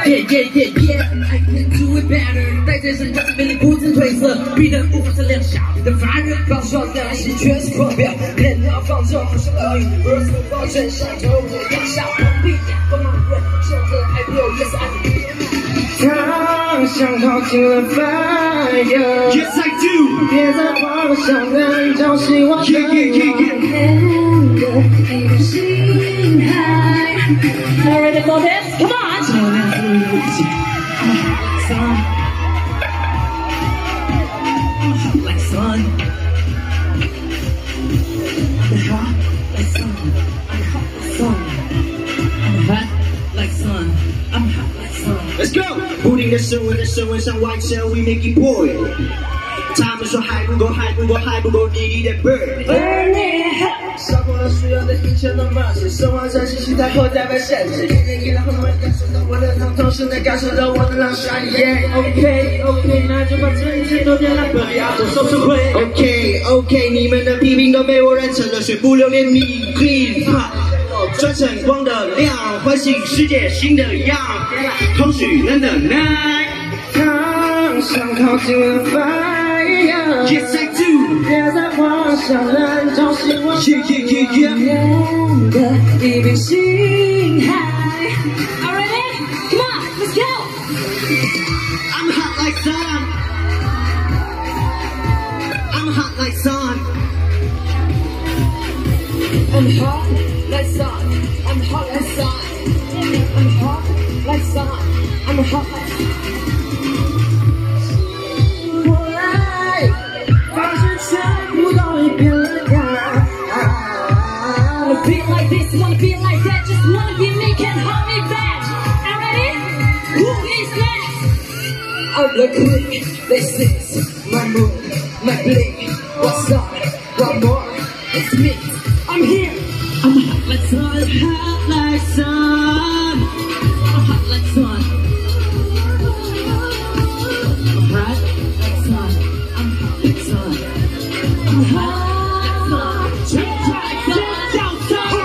I can do it better， 带在身上的魅力不曾褪色，逼得无法再亮相的凡人，爆笑的戏全是狂飙，脸要放纵，不是厄运，而是保证上头我压下封闭，锋芒润，现在 IPO yes I do。他想靠近了 fire，Yes I do。别再妄想能找希望的一个心海。Are you ready for this? Come on！ Sun, I'm hot like sun. I'm hot like sun. I'm hot like sun. I'm hot like sun. I'm hot like sun. Let's go！ 不停的升温，向外升 ，We make it boil。他们说还不够，你的 burn。Burn it！ 烧光了所有的一切都冒险，生活在信息太后再被限制。一年一来，很多人感受到我的疼，同时能感受到我的浪帅。OK， 那就把这一切都点燃，不要做收拾会。OK， 你们的批评都被我染成了水不留恋你 clean。转成光的亮，唤醒世界新的样。空虚冷的 night， 他想靠近了 fire。Yes I do。 别再妄想能找希望。 Yeah。 的一片心海。Are you ready? Come on, let's go. I'm hot like sun. I'm hot like sun. I'm hot like sun. I'm hot like sun. I'm hot like sun. I'm hot like sun. 我来，发现全部都已变了样。Wanna be like this, wanna be like that, just wanna give me, can't hold me back. I'm ready. Who is next? I'm the click. This is my move, my blink. What's up? One more. It's me. I'm here. I'm hot like sun, hot like sun. I'm hot like sun. I'm hot like sun. I'm hot like sun. I'm hot like sun. 全台的叫声。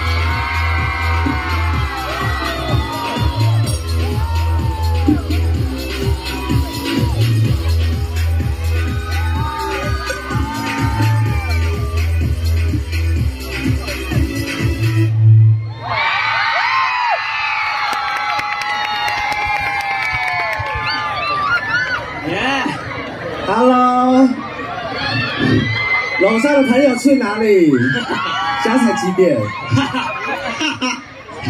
Hello， 楼上的朋友去哪里？现在才几点？